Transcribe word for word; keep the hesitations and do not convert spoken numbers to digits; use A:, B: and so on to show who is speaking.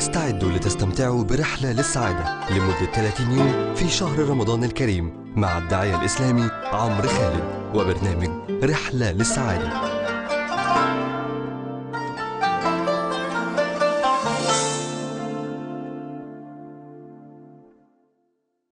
A: استعدوا لتستمتعوا برحلة للسعادة لمدة ثلاثين يوم في شهر رمضان الكريم مع الداعية الإسلامي عمرو خالد وبرنامج رحلة للسعادة.